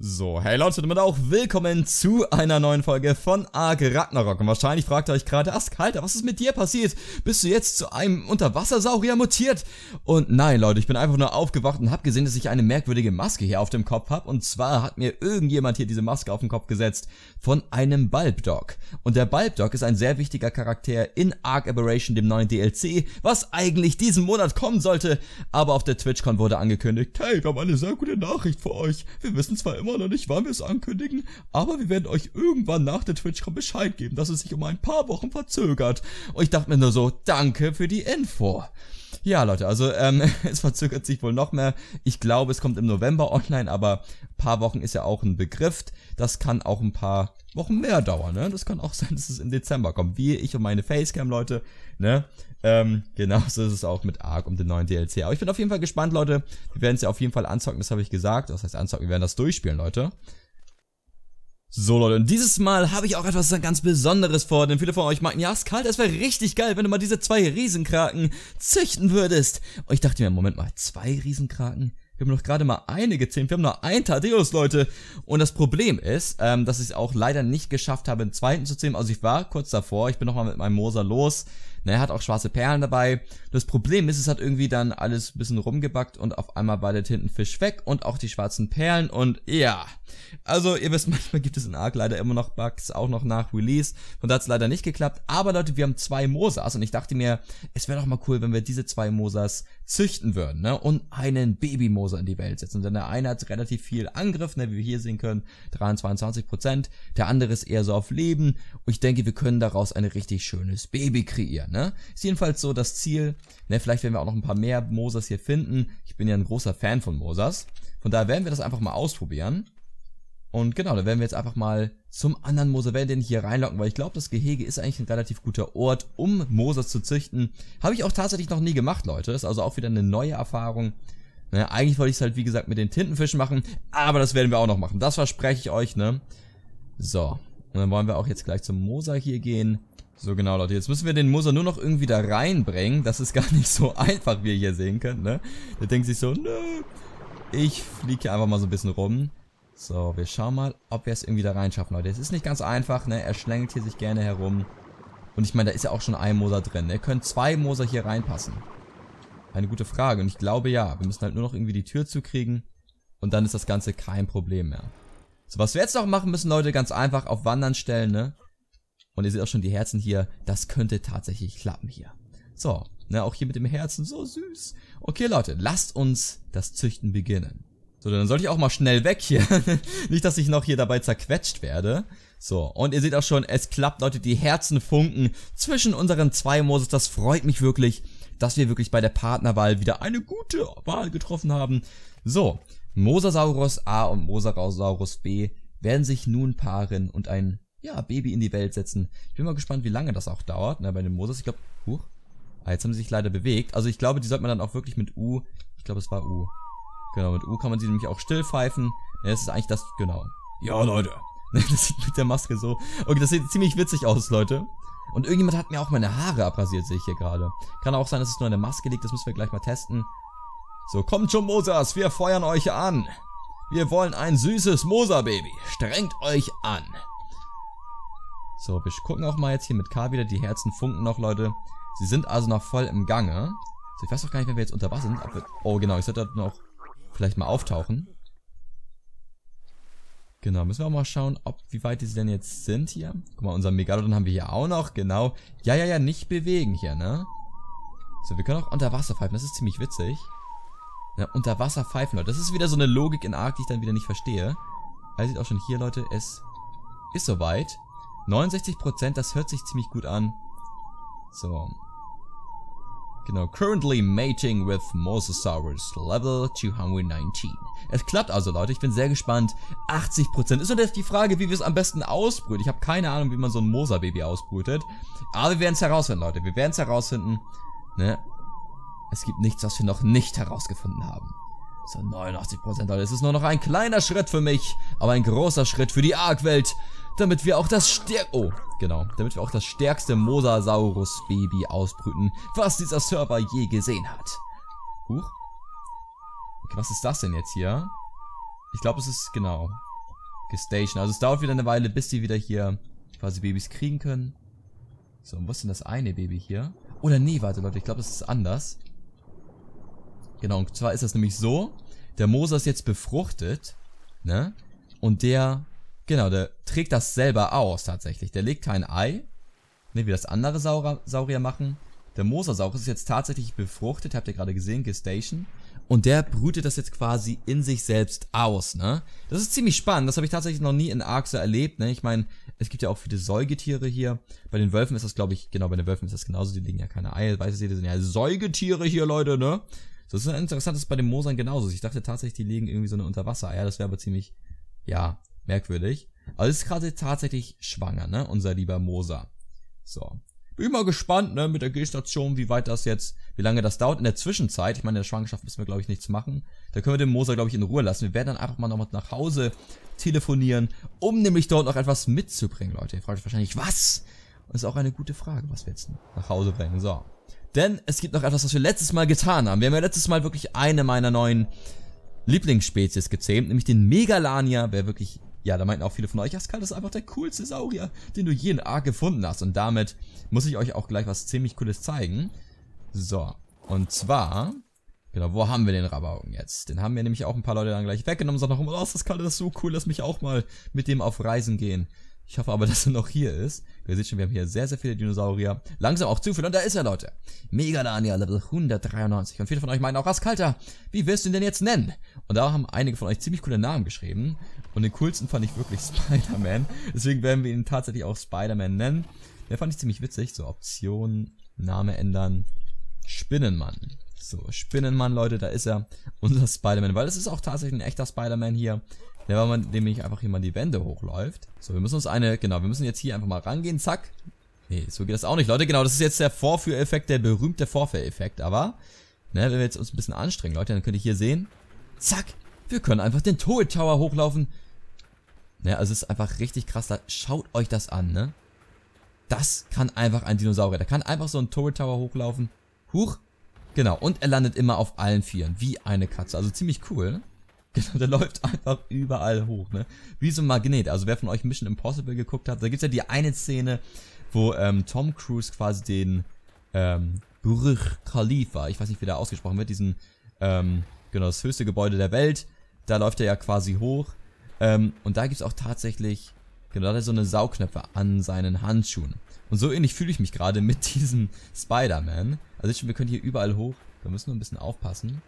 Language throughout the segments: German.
So, hey Leute, damit auch willkommen zu einer neuen Folge von Ark Ragnarok. Und wahrscheinlich fragt ihr euch gerade, Askalter, was ist mit dir passiert? Bist du jetzt zu einem Unterwassersaurier mutiert? Und nein, Leute, ich bin einfach nur aufgewacht und habe gesehen, dass ich eine merkwürdige Maske hier auf dem Kopf habe. Und zwar hat mir irgendjemand hier diese Maske auf den Kopf gesetzt von einem Bulbdog. Und der Bulbdog ist ein sehr wichtiger Charakter in Ark Aberration, dem neuen DLC, was eigentlich diesen Monat kommen sollte. Aber auf der TwitchCon wurde angekündigt, hey, wir haben eine sehr gute Nachricht für euch. Wir wissen zwar immer noch nicht, wann wir es ankündigen, aber wir werden euch irgendwann nach der TwitchCon Bescheid geben, dass es sich um ein paar Wochen verzögert. Und ich dachte mir nur so, danke für die Info. Ja, Leute, also es verzögert sich wohl noch mehr. Ich glaube, es kommt im November online, aber ein paar Wochen ist ja auch ein Begriff. Das kann auch ein paar Wochen mehr dauern, ne? Das kann auch sein, dass es im Dezember kommt, wie ich und meine Facecam, Leute, ne? Genauso ist es auch mit Ark und dem neuen DLC. Aber ich bin auf jeden Fall gespannt, Leute. Wir werden es ja auf jeden Fall anzocken, das habe ich gesagt. Das heißt anzocken, wir werden das durchspielen, Leute. So, Leute, und dieses Mal habe ich auch etwas ganz Besonderes vor, denn viele von euch meinten, ja, Askalter, es wäre richtig geil, wenn du mal diese 2 Riesenkraken züchten würdest. Und ich dachte mir, Moment mal, 2 Riesenkraken? Wir haben doch gerade mal eine gezähmt, wir haben nur einen Thaddeus, Leute. Und das Problem ist, dass ich es auch leider nicht geschafft habe, einen zweiten zu zähmen. Also ich war kurz davor, ich bin nochmal mit meinem Moser los. Er hat auch schwarze Perlen dabei. Das Problem ist, es hat irgendwie dann alles ein bisschen rumgebackt und auf einmal war der Tintenfisch weg und auch die schwarzen Perlen und ja. Also ihr wisst, manchmal gibt es in Ark leider immer noch Bugs, auch noch nach Release. Und da hat es leider nicht geklappt. Aber Leute, wir haben 2 Mosas und ich dachte mir, es wäre doch mal cool, wenn wir diese 2 Mosas züchten würden, ne? Und einen Babymoser in die Welt setzen. Denn der eine hat relativ viel Angriff, ne? Wie wir hier sehen können, 23%. Der andere ist eher so auf Leben. Und ich denke, wir können daraus ein richtig schönes Baby kreieren, ne? Ist jedenfalls so das Ziel, ne? Vielleicht werden wir auch noch ein paar mehr Mosas hier finden. Ich bin ja ein großer Fan von Mosas. Von daher werden wir das einfach mal ausprobieren. Und genau, da werden wir jetzt einfach mal zum anderen Moser, werden den hier reinlocken, weil ich glaube, das Gehege ist eigentlich ein relativ guter Ort, um Mosas zu züchten. Habe ich auch tatsächlich noch nie gemacht, Leute. Ist also auch wieder eine neue Erfahrung. Ne, eigentlich wollte ich es halt, wie gesagt, mit den Tintenfischen machen, aber das werden wir auch noch machen. Das verspreche ich euch, ne? So, und dann wollen wir auch jetzt gleich zum Moser hier gehen. So, genau, Leute, jetzt müssen wir den Moser nur noch irgendwie da reinbringen. Das ist gar nicht so einfach, wie ihr hier sehen könnt, ne? Der denkt sich so, nö, ich fliege hier einfach mal so ein bisschen rum. So, wir schauen mal, ob wir es irgendwie da reinschaffen, Leute. Es ist nicht ganz einfach, ne? Er schlängelt hier sich gerne herum. Und ich meine, da ist ja auch schon ein Moser drin, ne? Können 2 Moser hier reinpassen? Eine gute Frage. Und ich glaube, ja. Wir müssen halt nur noch irgendwie die Tür zukriegen. Und dann ist das Ganze kein Problem mehr. So, was wir jetzt noch machen müssen, Leute, ganz einfach auf Wandern stellen, ne? Und ihr seht auch schon die Herzen hier. Das könnte tatsächlich klappen hier. So, ne? Auch hier mit dem Herzen. So süß. Okay, Leute, lasst uns das Züchten beginnen. So, dann sollte ich auch mal schnell weg hier. Nicht, dass ich noch hier dabei zerquetscht werde. So, und ihr seht auch schon, es klappt, Leute, die Herzen funken zwischen unseren 2 Moses. Das freut mich wirklich, dass wir wirklich bei der Partnerwahl wieder eine gute Wahl getroffen haben. So, Mosasaurus A und Mosasaurus B werden sich nun paaren und ein, ja, Baby in die Welt setzen. Ich bin mal gespannt, wie lange das auch dauert, ne, bei den Mosas. Ich glaube, jetzt haben sie sich leider bewegt. Also ich glaube, die sollte man dann auch wirklich mit U, ich glaube, es war U. Genau, mit U kann man sie nämlich auch still pfeifen. Ja, das ist eigentlich das, genau. Ja, Leute. Das sieht mit der Maske so. Okay, das sieht ziemlich witzig aus, Leute. Und irgendjemand hat mir auch meine Haare abrasiert, sehe ich hier gerade. Kann auch sein, dass es nur an der Maske liegt, das müssen wir gleich mal testen. So, kommt schon, Mosas, wir feuern euch an. Wir wollen ein süßes Moser-Baby. Strengt euch an. So, wir gucken auch mal jetzt hier mit K wieder. Die Herzen funken noch, Leute. Sie sind also noch voll im Gange. So, ich weiß auch gar nicht, wenn wir jetzt unter Wasser sind. Ob wir, oh, genau, ich sollte noch vielleicht mal auftauchen. Genau, müssen wir auch mal schauen, wie weit diese denn jetzt sind hier. Guck mal, unser Megalodon haben wir hier auch noch, genau. Ja, nicht bewegen hier, ne? So, wir können auch unter Wasser pfeifen, das ist ziemlich witzig. Ja, unter Wasser pfeifen, Leute. Das ist wieder so eine Logik in Ark, die ich dann wieder nicht verstehe. Also sieht auch schon hier, Leute, es ist soweit. 69%, das hört sich ziemlich gut an. So. Genau, currently mating with Mosasaurus, level 219. Es klappt also, Leute, ich bin sehr gespannt. 80%. Ist nur jetzt die Frage, wie wir es am besten ausbrüten. Ich habe keine Ahnung, wie man so ein Moser-Baby ausbrütet. Aber wir werden es herausfinden, Leute. Wir werden es herausfinden. Ne? Es gibt nichts, was wir noch nicht herausgefunden haben. So, 89%, Leute. Es ist nur noch ein kleiner Schritt für mich, aber ein großer Schritt für die Ark-Welt. Damit wir auch das damit wir auch das stärkste Mosasaurus-Baby ausbrüten, was dieser Server je gesehen hat. Huch. Okay, was ist das denn jetzt hier? Ich glaube, es ist, genau. Gestation. Also es dauert wieder eine Weile, bis die wieder hier quasi Babys kriegen können. So, und was ist denn das eine Baby hier? Oder nee, warte Leute, ich glaube, das ist anders. Genau, und zwar ist das nämlich so, der Moser ist jetzt befruchtet, ne? Und der, genau, der trägt das selber aus tatsächlich. Der legt kein Ei, ne, wie das andere Saurier machen. Der Mosasaurus ist jetzt tatsächlich befruchtet, habt ihr gerade gesehen, Gestation. Und der brütet das jetzt quasi in sich selbst aus, ne? Das ist ziemlich spannend, das habe ich tatsächlich noch nie in Ark so erlebt, ne? Ich meine, es gibt ja auch viele Säugetiere hier. Bei den Wölfen ist das, glaube ich, genau, bei den Wölfen ist das genauso, die legen ja keine Eier, weiß ich, das sind ja Säugetiere hier, Leute, ne? Das ist interessant, das ist bei den Mosern genauso. Ich dachte tatsächlich, die legen irgendwie so eine Unterwassereier, das wäre aber ziemlich, ja, merkwürdig. Aber es ist gerade tatsächlich schwanger, ne? Unser lieber Moser. So. Bin mal gespannt, ne, mit der G-Station, wie lange das dauert. In der Zwischenzeit, ich meine, in der Schwangerschaft müssen wir, glaube ich, nichts machen. Da können wir den Moser, glaube ich, in Ruhe lassen. Wir werden dann einfach mal nochmal nach Hause telefonieren, um nämlich dort noch etwas mitzubringen, Leute. Ihr fragt euch wahrscheinlich, was? Und das ist auch eine gute Frage, was wir jetzt nach Hause bringen. So. Denn es gibt noch etwas, was wir letztes Mal getan haben. Wir haben ja letztes Mal wirklich eine meiner neuen Lieblingsspezies gezähmt, nämlich den Megalania, wer wirklich, ja, da meinten auch viele von euch, Askal, das ist einfach der coolste Saurier, den du je in Ark gefunden hast. Und damit muss ich euch auch gleich was ziemlich Cooles zeigen. So, und zwar, genau, wo haben wir den Rabauken jetzt? Den haben mir nämlich auch ein paar Leute dann gleich weggenommen und sagen noch, oh, Askal, das ist so cool, lass mich auch mal mit dem auf Reisen gehen. Ich hoffe aber, dass er noch hier ist. Ihr seht schon, wir haben hier sehr, sehr viele Dinosaurier. Langsam auch zu viel. Und da ist er, Leute. Megalania, Level 193. Und viele von euch meinen auch, Askalter, wie wirst du ihn denn jetzt nennen? Und da haben einige von euch ziemlich coole Namen geschrieben. Und den coolsten fand ich wirklich Spider-Man. Deswegen werden wir ihn tatsächlich auch Spider-Man nennen. Der fand ich ziemlich witzig. So, Option, Name ändern, Spinnenmann. So, Spinnenmann, Leute, da ist er. Unser Spider-Man. Weil es ist auch tatsächlich ein echter Spider-Man hier. Ja, weil man nämlich einfach hier mal die Wände hochläuft. So, wir müssen uns wir müssen jetzt hier einfach mal rangehen, zack. Nee, so geht das auch nicht, Leute. Genau, das ist jetzt der Vorführeffekt, der berühmte Vorführeffekt. Aber, ne, wenn wir jetzt uns ein bisschen anstrengen, Leute, dann könnt ihr hier sehen, zack, wir können einfach den Turret Tower hochlaufen. Ne, also es ist einfach richtig krass, da schaut euch das an, ne. Das kann einfach ein Dinosaurier, der kann einfach so einen Turret Tower hochlaufen. Huch, genau, und er landet immer auf allen Vieren, wie eine Katze, also ziemlich cool, ne? Genau, der läuft einfach überall hoch, ne? Wie so ein Magnet. Also wer von euch Mission Impossible geguckt hat, da gibt's ja die eine Szene, wo Tom Cruise quasi den Burj Khalifa, ich weiß nicht, wie der ausgesprochen wird, diesen, genau, das höchste Gebäude der Welt, da läuft er ja quasi hoch. Und da gibt's auch tatsächlich, genau, da hat er so eine Saugknöpfe an seinen Handschuhen. Und so ähnlich fühle ich mich gerade mit diesem Spider-Man. Also wir können hier überall hoch, wir müssen nur ein bisschen aufpassen.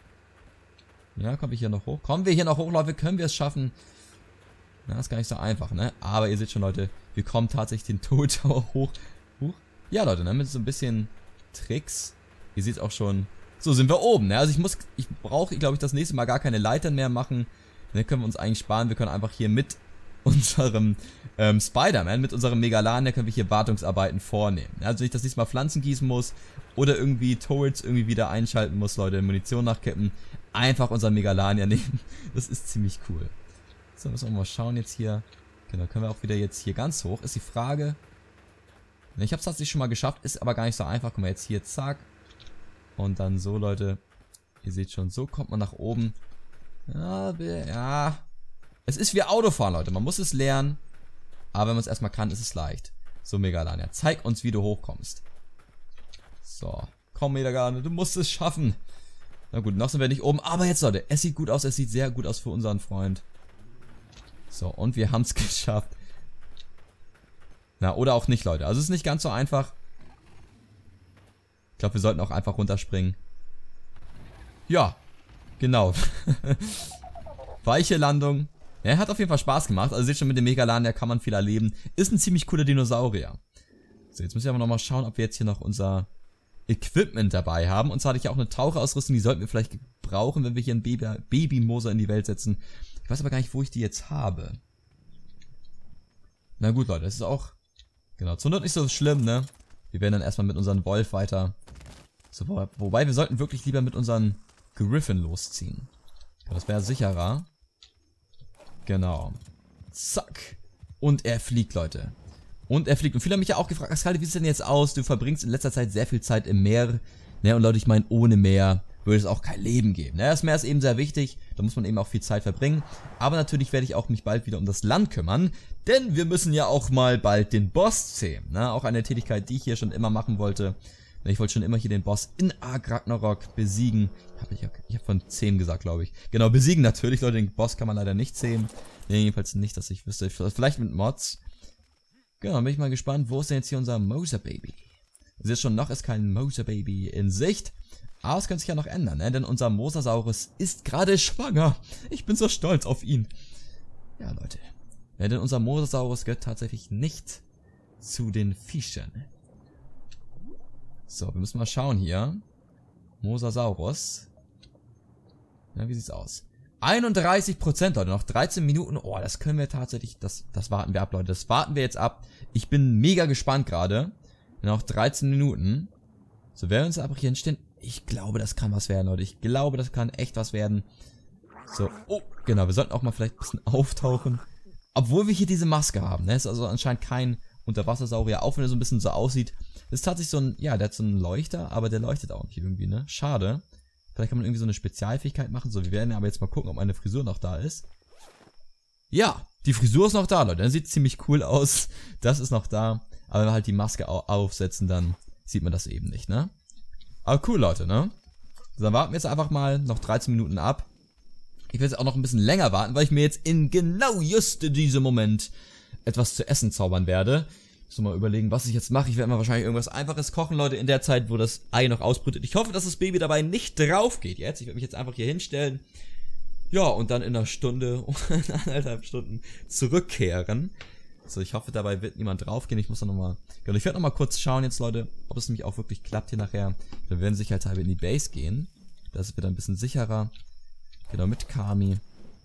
Ja, kommen wir hier noch hoch? Kommen wir hier noch hoch, Leute? Können wir es schaffen? Na, ist gar nicht so einfach, ne? Aber ihr seht schon, Leute, wir kommen tatsächlich den Turret Tower hoch. Ja, Leute, ne? Mit so ein bisschen Tricks. Ihr seht auch schon. So sind wir oben, ne? Also ich brauche, glaube ich, das nächste Mal gar keine Leitern mehr machen. Dann können wir uns eigentlich sparen. Wir können einfach hier mit unserem Spider-Man, mit unserem Megalania, können wir hier Wartungsarbeiten vornehmen. Also wenn ich das nächste Mal Pflanzen gießen muss oder irgendwie Turrets irgendwie wieder einschalten muss, Leute, Munition nachkippen, einfach unseren Megalania nehmen. Das ist ziemlich cool. So, müssen wir mal schauen jetzt hier. Genau, können wir auch wieder jetzt hier ganz hoch. Ist die Frage. Ich habe es tatsächlich schon mal geschafft, ist aber gar nicht so einfach. Guck mal, jetzt hier, zack. Und dann so, Leute. Ihr seht schon, so kommt man nach oben. Ja. Es ist wie Autofahren, Leute. Man muss es lernen. Aber wenn man es erstmal kann, ist es leicht. So, Megalania, zeig uns, wie du hochkommst. So, komm, Megalania, du musst es schaffen. Na gut, noch sind wir nicht oben. Aber jetzt, Leute, es sieht gut aus. Es sieht sehr gut aus für unseren Freund. So, und wir haben es geschafft. Na, oder auch nicht, Leute. Also es ist nicht ganz so einfach. Ich glaube, wir sollten auch einfach runterspringen. Ja, genau. Weiche Landung. Ja, hat auf jeden Fall Spaß gemacht. Also seht schon, mit dem Megalania kann man viel erleben. Ist ein ziemlich cooler Dinosaurier. So, jetzt müssen wir aber nochmal schauen, ob wir jetzt hier noch unser Equipment dabei haben. Und zwar hatte ich auch eine Taucherausrüstung, die sollten wir vielleicht brauchen, wenn wir hier einen Babymoser in die Welt setzen. Ich weiß aber gar nicht, wo ich die jetzt habe. Na gut, Leute, das ist auch, genau, zur Not nicht so schlimm, ne? Wir werden dann erstmal mit unserem Wolf weiter. So, wobei, wir sollten wirklich lieber mit unseren Griffin losziehen. Ja, das wäre sicherer. Genau. Zack. Und er fliegt, Leute. Und er fliegt. Und viele haben mich ja auch gefragt, Askaldi, wie sieht es denn jetzt aus? Du verbringst in letzter Zeit sehr viel Zeit im Meer. Ne, und Leute, ich meine, ohne Meer würde es auch kein Leben geben. Das Meer ist eben sehr wichtig, da muss man eben auch viel Zeit verbringen. Aber natürlich werde ich auch mich bald wieder um das Land kümmern, denn wir müssen ja auch mal bald den Boss zähmen. Ne? Auch eine Tätigkeit, die ich hier schon immer machen wollte. Ich wollte schon immer hier den Boss in Ark Ragnarok besiegen. Ich hab von zähmen gesagt, glaube ich. Genau, besiegen natürlich, Leute, den Boss kann man leider nicht zähmen. Nee, jedenfalls nicht, dass ich wüsste. Vielleicht mit Mods. Genau, bin ich mal gespannt, wo ist denn jetzt hier unser Moser Baby? Ihr seht schon, noch ist kein Moser Baby in Sicht. Aber es könnte sich ja noch ändern, ne? Denn unser Mosasaurus ist gerade schwanger. Ich bin so stolz auf ihn. Ja, Leute. Ja, denn unser Mosasaurus gehört tatsächlich nicht zu den Viechern. So, wir müssen mal schauen hier. Mosasaurus. Ja, wie sieht's aus? 31%, Leute, noch 13 Minuten. Oh, das können wir tatsächlich, das warten wir ab, Leute. Das warten wir jetzt ab. Ich bin mega gespannt gerade. Noch 13 Minuten. So, werden wir uns einfach hier hinstellen. Ich glaube, das kann was werden, Leute. Ich glaube, das kann echt was werden. So, oh, genau, wir sollten auch mal vielleicht ein bisschen auftauchen. Obwohl wir hier diese Maske haben, ne? Ist also anscheinend kein Unterwassersaurier, auch wenn er so ein bisschen so aussieht. Das ist tatsächlich so ein, ja, der hat so einen Leuchter, aber der leuchtet auch nicht irgendwie, ne? Schade. Vielleicht kann man irgendwie so eine Spezialfähigkeit machen. So, wir werden aber jetzt mal gucken, ob meine Frisur noch da ist. Ja, die Frisur ist noch da, Leute. Das sieht ziemlich cool aus. Das ist noch da. Aber wenn wir halt die Maske aufsetzen, dann sieht man das eben nicht, ne? Aber cool, Leute, ne? So, dann warten wir jetzt einfach mal noch 13 Minuten ab. Ich will jetzt auch noch ein bisschen länger warten, weil ich mir jetzt in genau just diesem Moment etwas zu essen zaubern werde. Ich muss mal überlegen, was ich jetzt mache. Ich werde mal wahrscheinlich irgendwas Einfaches kochen, Leute, in der Zeit, wo das Ei noch ausbrütet. Ich hoffe, dass das Baby dabei nicht drauf geht jetzt. Ich werde mich jetzt einfach hier hinstellen. Ja, und dann in einer Stunde, in 1,5 Stunden zurückkehren. So, ich hoffe, dabei wird niemand draufgehen. Ich muss dann nochmal, genau, ich werde nochmal kurz schauen jetzt, Leute, ob es nämlich auch wirklich klappt hier nachher. Wir werden sicherheitshalber in die Base gehen. Das ist wieder ein bisschen sicherer. Genau, mit Kami.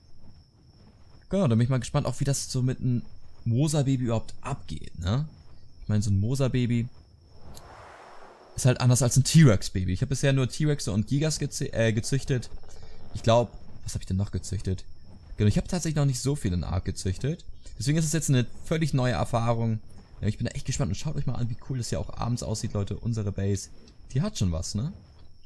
Genau, da bin ich mal gespannt, auch wie das so mit einem Mosa-Baby überhaupt abgeht, ne? Ich meine, so ein Mosa-Baby ist halt anders als ein T-Rex-Baby. Ich habe bisher nur T-Rexe und Gigas gezüchtet. Ich glaube, was habe ich denn noch gezüchtet? Genau, ich habe tatsächlich noch nicht so viel in Ark gezüchtet. Deswegen ist es jetzt eine völlig neue Erfahrung. Ja, ich bin da echt gespannt und schaut euch mal an, wie cool das ja auch abends aussieht, Leute. Unsere Base, die hat schon was, ne?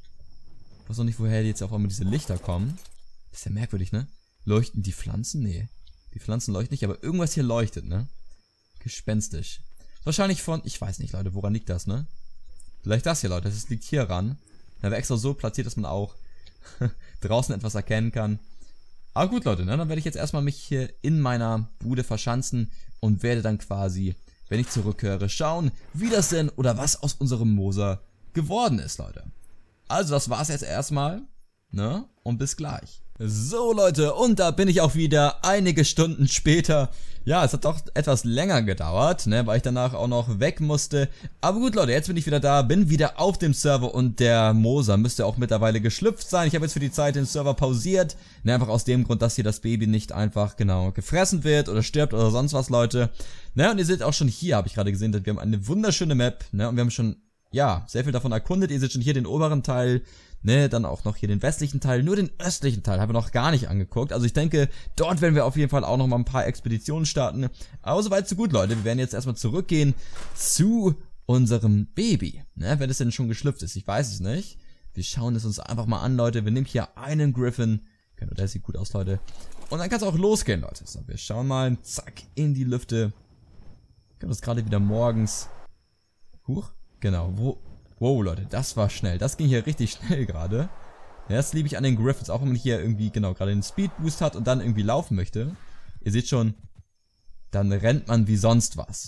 Ich weiß auch nicht, woher jetzt auf einmal diese Lichter kommen. Das ist ja merkwürdig, ne? Leuchten die Pflanzen? Nee. Die Pflanzen leuchten nicht, aber irgendwas hier leuchtet, ne? Gespenstisch. Wahrscheinlich von, ich weiß nicht, Leute, woran liegt das, ne? Vielleicht das hier, Leute, das liegt hier ran. Da wäre extra so platziert, dass man auch draußen etwas erkennen kann. Aber gut, Leute, ne? Dann werde ich jetzt erstmal mich hier in meiner Bude verschanzen und werde dann quasi, wenn ich zurückkehre, schauen, wie das denn oder was aus unserem Moser geworden ist, Leute. Also, das war's jetzt erstmal, ne? Und bis gleich. So, Leute, und da bin ich auch wieder, einige Stunden später. Ja, es hat doch etwas länger gedauert, ne, weil ich danach auch noch weg musste. Aber gut, Leute, jetzt bin ich wieder da, bin wieder auf dem Server und der Moser müsste auch mittlerweile geschlüpft sein. Ich habe jetzt für die Zeit den Server pausiert, ne, einfach aus dem Grund, dass hier das Baby nicht einfach, genau, gefressen wird oder stirbt oder sonst was, Leute. Ne, und ihr seht auch schon hier, habe ich gerade gesehen, wir haben eine wunderschöne Map, ne, und wir haben schon, ja, sehr viel davon erkundet. Ihr seht schon hier den oberen Teil, ne, dann auch noch hier den westlichen Teil, nur den östlichen Teil haben wir noch gar nicht angeguckt. Also ich denke, dort werden wir auf jeden Fall auch noch mal ein paar Expeditionen starten. Aber soweit so gut, Leute. Wir werden jetzt erstmal zurückgehen zu unserem Baby, ne, wenn es denn schon geschlüpft ist. Ich weiß es nicht. Wir schauen es uns einfach mal an, Leute. Wir nehmen hier einen Griffin. Genau, der sieht gut aus, Leute. Und dann kann es auch losgehen, Leute. So, wir schauen mal, zack, in die Lüfte. Genau, das ist gerade wieder morgens. Huch, genau, wow, Leute, das war schnell. Das ging hier richtig schnell gerade. Ja, das liebe ich an den Griffins, auch wenn man hier irgendwie, genau, gerade den Speedboost hat und dann irgendwie laufen möchte. Ihr seht schon, dann rennt man wie sonst was.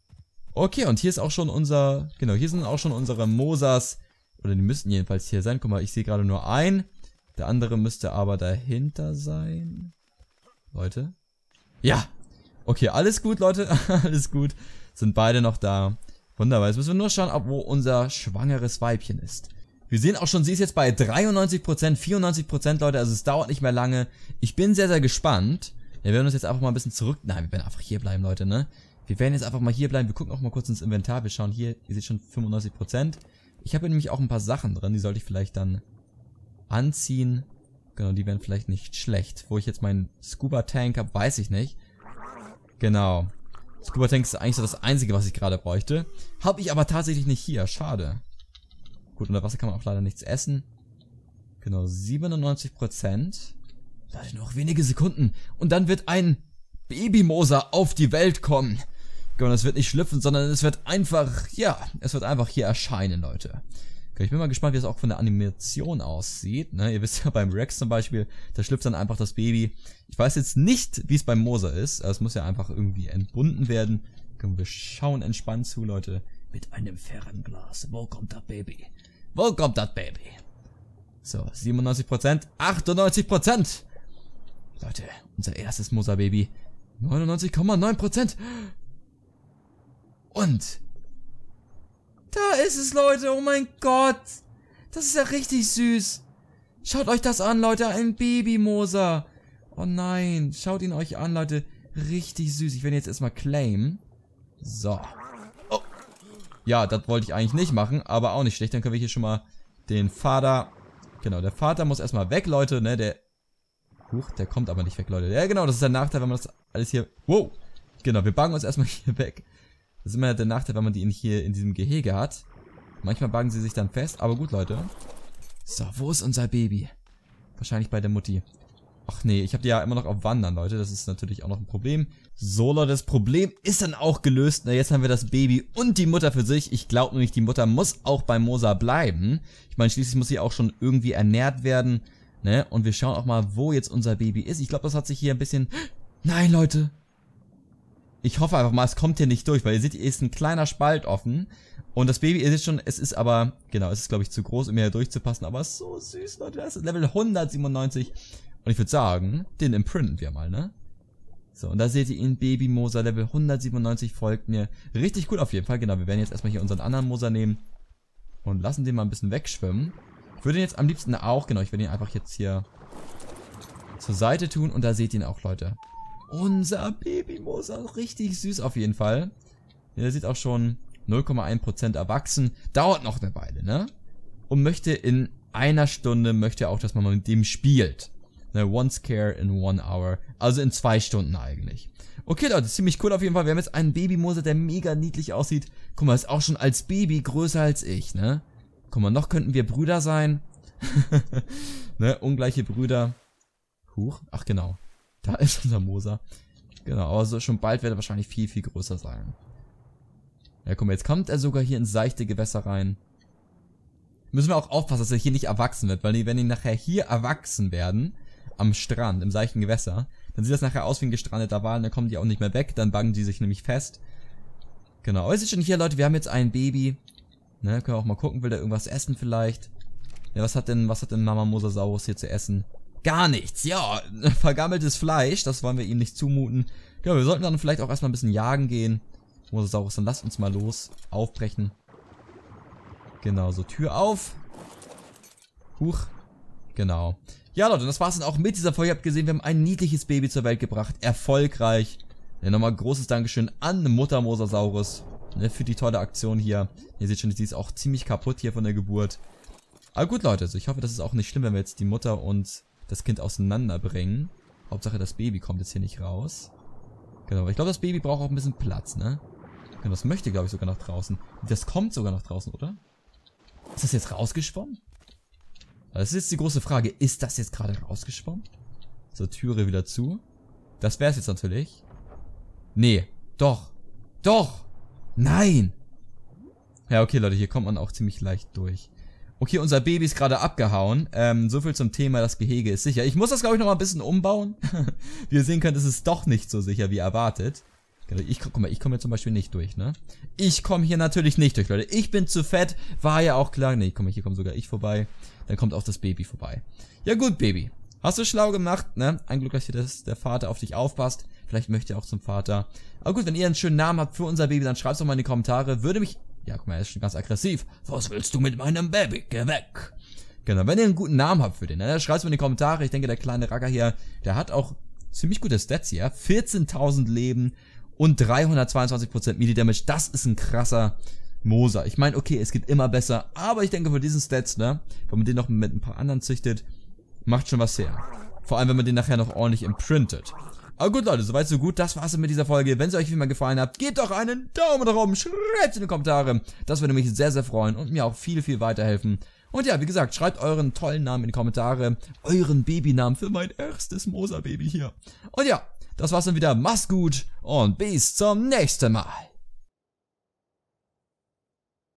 Okay, und hier ist auch schon unser, genau, hier sind auch schon unsere Mosas. Oder die müssten jedenfalls hier sein. Guck mal, ich sehe gerade nur einen. Der andere müsste aber dahinter sein. Leute. Ja. Okay, alles gut, Leute. Alles gut. Sind beide noch da. Wunderbar. Jetzt müssen wir nur schauen, wo unser schwangeres Weibchen ist. Wir sehen auch schon, sie ist jetzt bei 93%, 94%, Leute. Also es dauert nicht mehr lange. Ich bin sehr, sehr gespannt. Wir werden uns jetzt einfach mal ein bisschen zurück... Nein, wir werden einfach hier bleiben, Leute, ne? Wir werden jetzt einfach mal hier bleiben. Wir gucken auch mal kurz ins Inventar. Wir schauen hier. Ihr seht schon 95%. Ich habe nämlich auch ein paar Sachen drin. Die sollte ich vielleicht dann anziehen. Genau, die wären vielleicht nicht schlecht. Wo ich jetzt meinen Scuba-Tank habe, weiß ich nicht. Genau. Scuba-Tank ist eigentlich so das Einzige, was ich gerade bräuchte. Habe ich aber tatsächlich nicht hier. Schade. Gut, unter Wasser kann man auch leider nichts essen. Genau, 97%. Leute, noch wenige Sekunden. Und dann wird ein Babymoser auf die Welt kommen. Genau, das wird nicht schlüpfen, sondern es wird einfach, ja, es wird einfach hier erscheinen, Leute. Okay, ich bin mal gespannt, wie es auch von der Animation aussieht. Ne? Ihr wisst ja, beim Rex zum Beispiel, da schlüpft dann einfach das Baby. Ich weiß jetzt nicht, wie es beim Moser ist. Es muss ja einfach irgendwie entbunden werden. Komm, wir schauen entspannt zu, Leute. Mit einem Fernglas. Wo kommt das Baby? Wo kommt das Baby? So, 97%, 98%. Leute, unser erstes Moser-Baby. 99,9%. Und da ist es, Leute. Oh mein Gott. Das ist ja richtig süß. Schaut euch das an, Leute. Ein Babymoser. Oh nein. Schaut ihn euch an, Leute. Richtig süß. Ich werde ihn jetzt erstmal claimen. So. Oh. Ja, das wollte ich eigentlich nicht machen, aber auch nicht schlecht. Dann können wir hier schon mal den Vater... Genau, der Vater muss erstmal weg, Leute, ne, der kommt aber nicht weg, Leute. Ja, genau, das ist der Nachteil, wenn man das alles hier... Wow! Genau, wir buggen uns erstmal hier weg. Das ist immer der Nachteil, wenn man die hier in diesem Gehege hat. Manchmal buggen sie sich dann fest, aber gut, Leute. So, wo ist unser Baby? Wahrscheinlich bei der Mutti. Ach nee, ich habe die ja immer noch auf Wandern, Leute. Das ist natürlich auch noch ein Problem. So, Leute, das Problem ist dann auch gelöst. Na, jetzt haben wir das Baby und die Mutter für sich. Ich glaube nämlich, die Mutter muss auch beim Moser bleiben. Ich meine, schließlich muss sie auch schon irgendwie ernährt werden. Ne? Und wir schauen auch mal, wo jetzt unser Baby ist. Ich glaube, das hat sich hier ein bisschen... Nein, Leute. Ich hoffe einfach mal, es kommt hier nicht durch, weil ihr seht, hier ist ein kleiner Spalt offen. Und das Baby, ihr seht schon, es ist aber... Genau, es ist, glaube ich, zu groß, um hier durchzupassen. Aber es ist so süß, Leute. Das ist Level 197. Und ich würde sagen, den imprinten wir mal, ne? So, und da seht ihr ihn, Baby Moser, Level 197 folgt mir. Richtig gut auf jeden Fall, genau. Wir werden jetzt erstmal hier unseren anderen Moser nehmen und lassen den mal ein bisschen wegschwimmen. Ich würde ihn jetzt am liebsten auch, genau, ich würde ihn einfach jetzt hier zur Seite tun und da seht ihr ihn auch, Leute. Unser Baby Moser, richtig süß auf jeden Fall. Ja, der sieht auch schon 0,1% erwachsen. Dauert noch eine Weile, ne? Und möchte in einer Stunde, möchte er auch, dass man mal mit dem spielt. Ne, one scare in 1 hour. Also in 2 Stunden eigentlich. Okay, Leute, ziemlich cool auf jeden Fall. Wir haben jetzt einen Babymoser, der mega niedlich aussieht. Guck mal, ist auch schon als Baby größer als ich, ne? Guck mal, noch könnten wir Brüder sein. Ne, ungleiche Brüder. Huch, ach genau. Da ist unser Moser. Genau, aber so schon bald wird er wahrscheinlich viel, viel größer sein. Ja, guck mal, jetzt kommt er sogar hier ins seichte Gewässer rein. Müssen wir auch aufpassen, dass er hier nicht erwachsen wird, weil wenn die nachher hier erwachsen werden, am Strand, im seichten Gewässer, dann sieht das nachher aus wie ein gestrandeter Wal, dann kommen die auch nicht mehr weg, dann buggen die sich nämlich fest. Genau, aber ihr seht schon hier, Leute, wir haben jetzt ein Baby. Ne, können wir auch mal gucken, will der irgendwas essen vielleicht? Ja, was hat denn Mama Mosasaurus hier zu essen? Gar nichts, ja, vergammeltes Fleisch, das wollen wir ihm nicht zumuten. Ja, wir sollten dann vielleicht auch erstmal ein bisschen jagen gehen. Mosasaurus, dann lasst uns mal los, aufbrechen. Genau, so Tür auf. Huch. Genau. Ja, Leute, das war's dann auch mit dieser Folge. Ihr habt gesehen, wir haben ein niedliches Baby zur Welt gebracht. Erfolgreich. Ja, nochmal großes Dankeschön an Mutter Mosasaurus, ne, für die tolle Aktion hier. Ihr seht schon, sie ist auch ziemlich kaputt hier von der Geburt. Aber gut, Leute, also ich hoffe, das ist auch nicht schlimm, wenn wir jetzt die Mutter und das Kind auseinanderbringen. Hauptsache, das Baby kommt jetzt hier nicht raus. Genau, aber ich glaube, das Baby braucht auch ein bisschen Platz, ne? Genau, das möchte, glaube ich, sogar nach draußen. Das kommt sogar nach draußen, oder? Ist das jetzt rausgeschwommen? Das ist jetzt die große Frage. Ist das jetzt gerade rausgeschwommen? So, Türe wieder zu. Das wäre es jetzt natürlich. Nee. Doch. Doch. Nein. Ja, okay, Leute. Hier kommt man auch ziemlich leicht durch. Okay, unser Baby ist gerade abgehauen. So viel zum Thema, das Gehege ist sicher. Ich muss das, glaube ich, noch mal ein bisschen umbauen. Wie ihr sehen könnt, ist es doch nicht so sicher, wie erwartet. Guck mal, ich komme hier zum Beispiel nicht durch, ne? Ich komme hier natürlich nicht durch, Leute. Ich bin zu fett, war ja auch klar. Nee, hier komme sogar ich vorbei. Dann kommt auch das Baby vorbei. Ja gut, Baby. Hast du schlau gemacht, ne? Ein Glück, dass hier der Vater auf dich aufpasst. Vielleicht möchte er auch zum Vater. Aber gut, wenn ihr einen schönen Namen habt für unser Baby, dann schreibt es doch mal in die Kommentare. Würde mich... Ja, guck mal, er ist schon ganz aggressiv. Was willst du mit meinem Baby? Geh weg. Genau, wenn ihr einen guten Namen habt für den, ne? Dann schreibt es mal in die Kommentare. Ich denke, der kleine Racker hier, der hat auch ziemlich gute Stats hier. 14.000 Leben und 322% Melee Damage. Das ist ein krasser Moser. Ich meine, okay, es geht immer besser, aber ich denke, von diesen Stats, ne, wenn man den noch mit ein paar anderen züchtet, macht schon was her. Vor allem, wenn man den nachher noch ordentlich imprintet. Aber gut, Leute, soweit so gut. Das war's mit dieser Folge. Wenn es euch wie immer gefallen hat, gebt doch einen Daumen nach oben, schreibt es in die Kommentare. Das würde mich sehr, sehr freuen und mir auch viel, viel weiterhelfen. Und ja, wie gesagt, schreibt euren tollen Namen in die Kommentare, euren Babynamen für mein erstes Mosa-Baby hier. Und ja, das war's dann wieder. Macht's gut und bis zum nächsten Mal.